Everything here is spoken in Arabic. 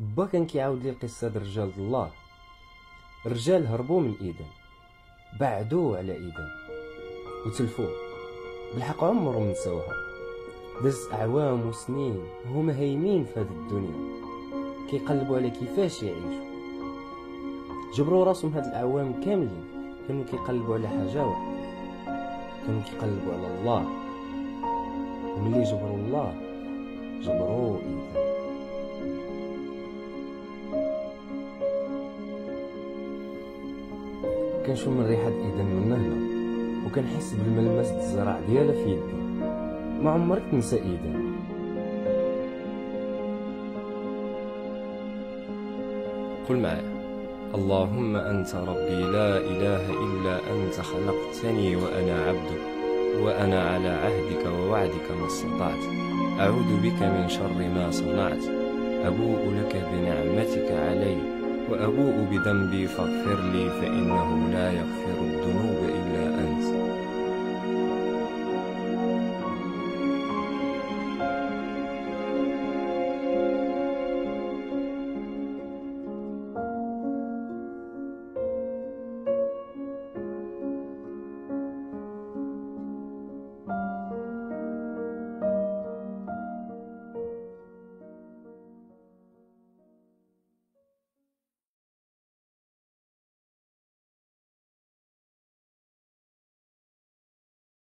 با كان كيعاود لي القصه د رجال الله. الرجال هربوا من ايدن، بعدوا على ايدن وتلفوه، بالحق عمرهم نساوها. داز اعوام وسنين وهما هايمين في هذه الدنيا كيقلبوا على كيفاش يعيشوا. جبروا راسهم هاد الاعوام كاملين كانوا كيقلبوا على حاجه واحده، كانوا كيقلبوا على الله. وملي جبروا الله جبروا ايدن. كنشوف من ريحه ايدن من هنا وكنحس بالملمس د الزرع ديالها في يدي. ما عمرك تنسى ايدن. قل معايا: اللهم أنت ربي لا إله إلا أنت، خلقتني وأنا عبدك، وأنا على عهدك ووعدك ما استطعت، أعوذ بك من شر ما صنعت، أبوء لك بنعمتك علي وأبوء بذنبي فاغفر لي فإنه لا يغفر